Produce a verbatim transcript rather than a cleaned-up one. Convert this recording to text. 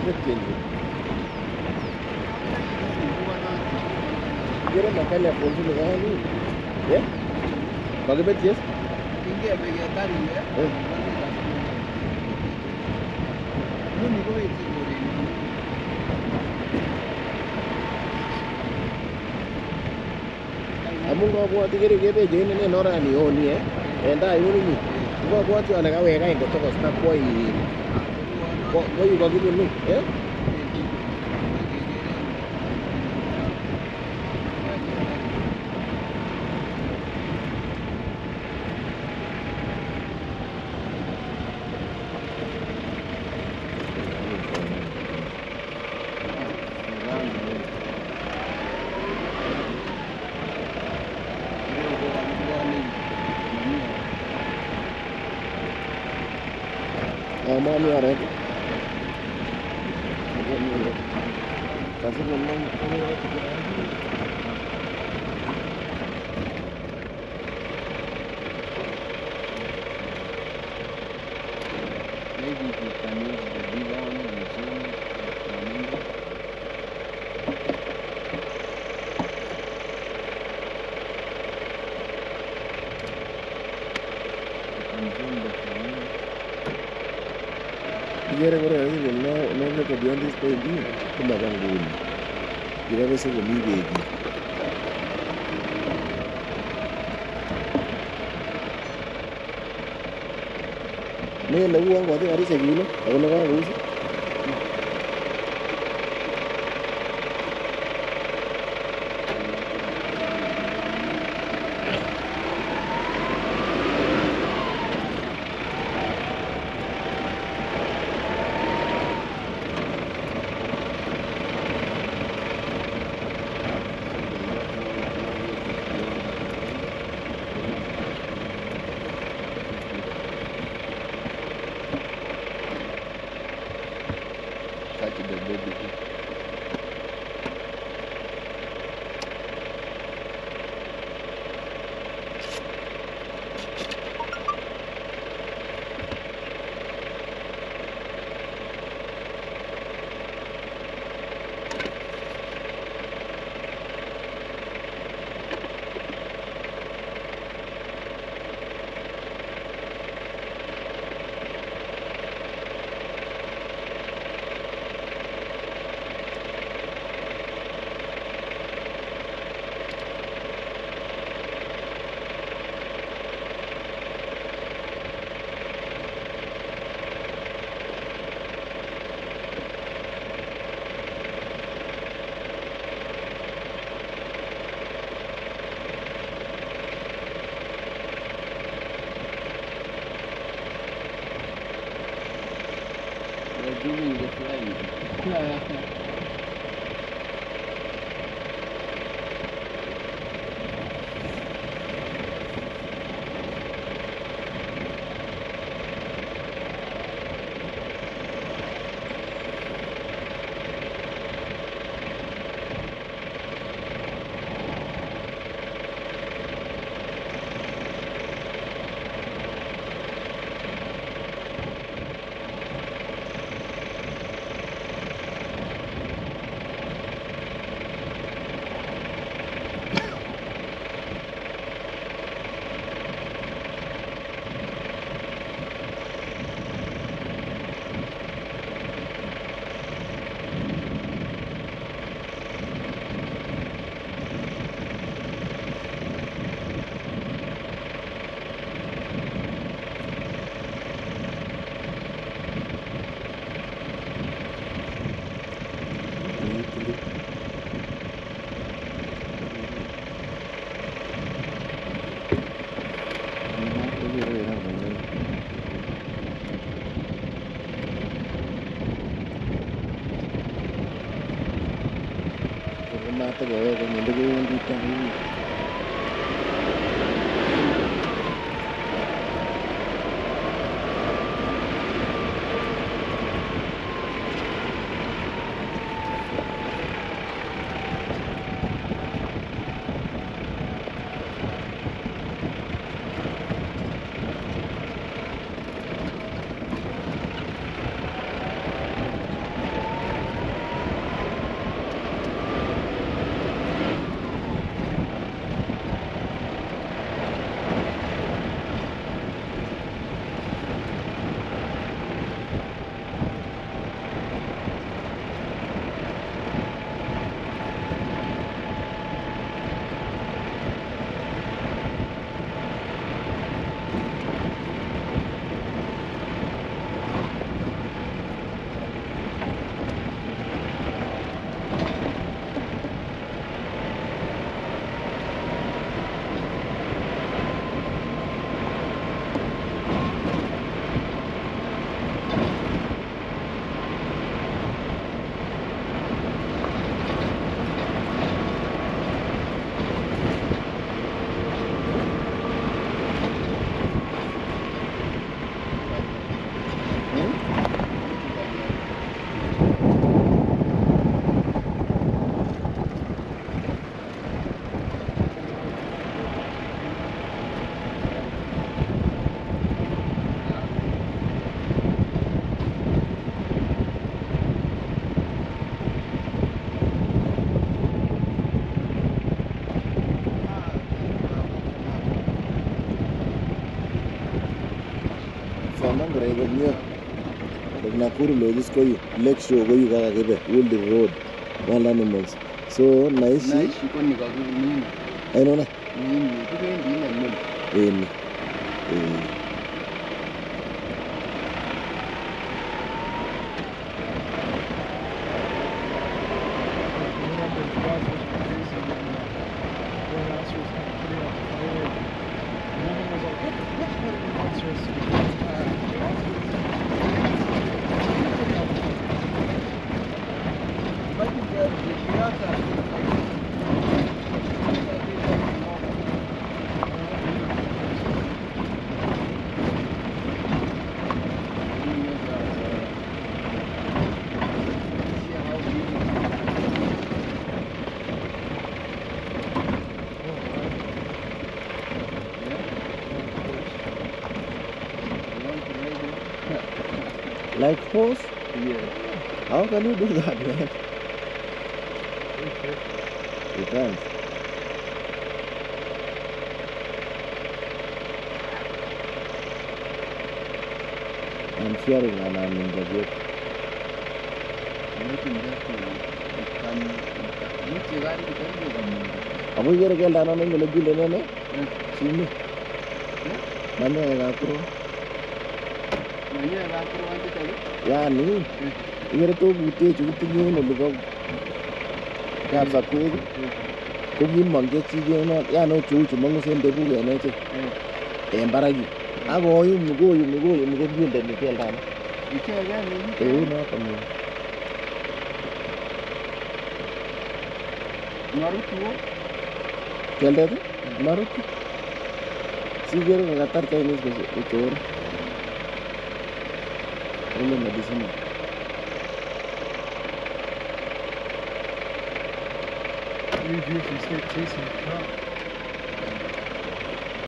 Kira makanya pun tu lepas ni, ya? Bagi bet yes? Tinggi apa yang tadi ya? Eh, Lu ni kau itu boleh. amun kau buat tiga ribu je ni ni nora ni oh ni eh, enda ibu ni, kau buat tu anak kau yang kau tu kau snap boy, kau kau juga gitu ni, ya? Mau ni orang tu, kasih memang Maybe if you can use the bigger one and zoom it, remember? You can zoom the camera. Kira kira ni no no le kau biar dis pay ni, tu makan dulu. Kira mesti kau ni begi. Ni lagu ang kau tu hari segi ni, aku nak kau lagu. Kaki dah baby. You're doing the flying. Mata gaya kan ini gaya yang kita ini. Gray komie. Like Nakuru Lodges ko yu, Lake Shore ko yu kakakibe, Woolly Road, Wild Animals. So naishi Naishi ko ni kakimini. ainona Mimi tukendi ile mimi. in eh like horse? Yeah. How can you do that, man? You can't. I'm fearing and I'm in the boat. Making that to can you gari kitendo kama. Ako yere kelda na ngole gule nene? Sini. Mane ngakuro. Manye ngakuro ante tayo. Yani yere to bute chu tinye no ligo. Ya sa kweli. Ko yin mangge chi je no ya no chu chu mangu sen debu ya ne che. E mbaragi. Ako yu mugo yu mugo yu mugo gule ni kelda. Iche gani? Eh no kamo. Maruti wo? Kelda tu? Maruti. Sigero kagatar Chinese ko ito. Ile medicine. Leave you if you stay chasing the car.